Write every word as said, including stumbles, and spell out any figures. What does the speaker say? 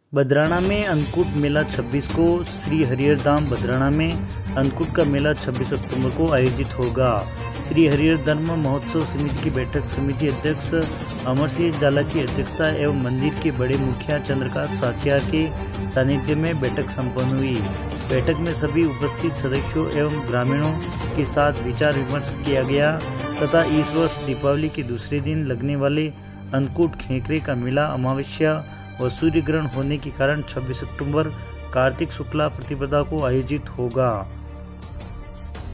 बदराना में अन्नकूट मेला छब्बीस को, श्री हरिहर धाम बदराना में अन्नकूट का मेला छब्बीस अक्टूबर को आयोजित होगा। श्री हरिहर धर्म महोत्सव समिति की बैठक समिति अध्यक्ष अमर सिंह जाला की अध्यक्षता एवं मंदिर के बड़े मुखिया चंद्रकांत साचियार के सानिध्य में बैठक संपन्न हुई। बैठक में सभी उपस्थित सदस्यों एवं ग्रामीणों के साथ विचार विमर्श किया गया तथा इस वर्ष दीपावली के दूसरे दिन लगने वाले अन्नकूट खेकरे का मेला अमावस्या व सूर्य ग्रहण होने के कारण छब्बीस अक्टूबर कार्तिक शुक्ला प्रतिपदा को आयोजित होगा।